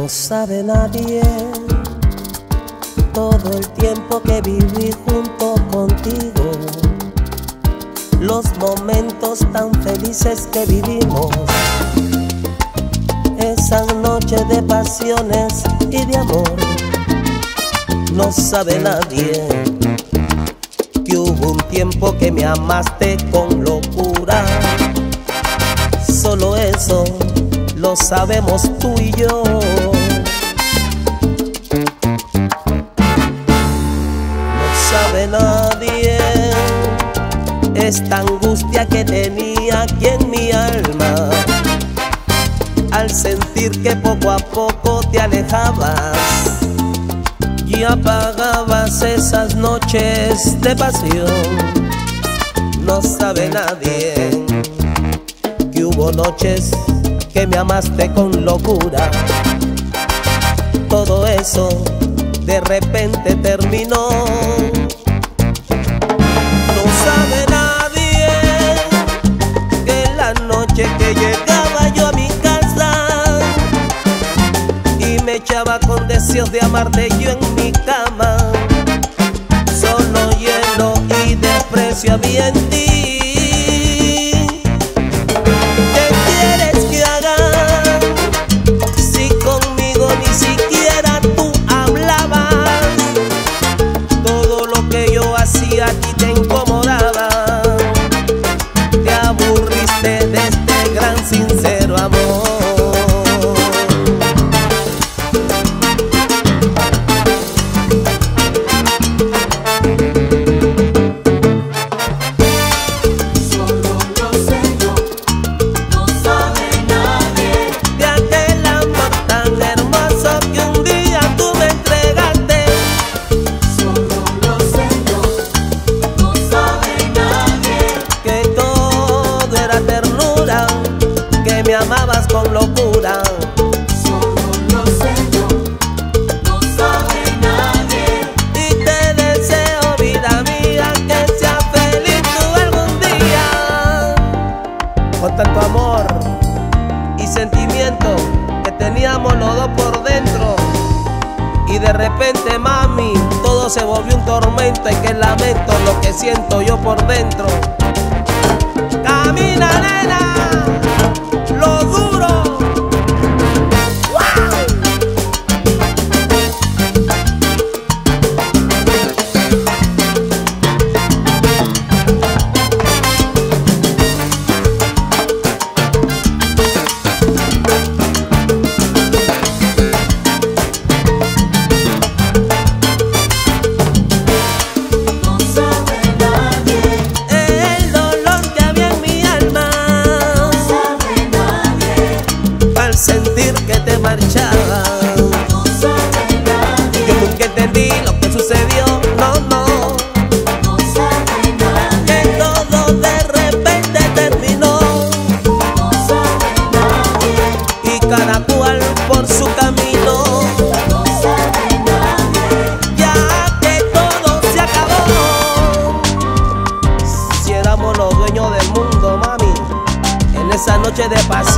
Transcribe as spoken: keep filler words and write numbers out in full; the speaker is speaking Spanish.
No sabe nadie todo el tiempo que viví junto contigo, los momentos tan felices que vivimos, esas noches de pasiones y de amor. No sabe nadie que hubo un tiempo que me amaste con locura. Solo eso lo sabemos tú y yo. No sabe nadie esta angustia que tenía aquí en mi alma, al sentir que poco a poco te alejabas y apagabas esas noches de pasión. No sabe nadie que hubo noches que me amaste con locura. Todo eso de repente terminó. No sabe nadie que la noche que llegaba yo a mi casa y me echaba con deseos de amarte yo en mi cama, solo hielo y desprecio había en ti. A ti te incomodaba, te aburriste de este gran sincero amor. Solo lo sé yo, no sabe nadie de aquel amor tan hermoso que un día tú me entregaste. Solo lo sé yo, no sabe nadie Que todo era ternura, que me amabas con locura. Solo lo sé yo, no sabe nadie Y te deseo, vida mía, que seas feliz tú algún día. Con tanto amor y sentimiento que teníamos los dos por dentro, y de repente, mami, todo se volvió un tormento. Y que lamento lo que siento yo por dentro. Camina, nena, lo duro. No sabe nadie, El dolor que había en mi alma no sabe nadie, al sentir que te marchabas. no sabe nadie, Yo nunca entendí lo que sucedió, no, no, no sabe nadie, que todo de repente terminó no sabe nadie, y cada cual por su camino, no sabe nadie, ya que todo se acabó. Si éramos los dueños del mundo, mami, en esa noche de pasión.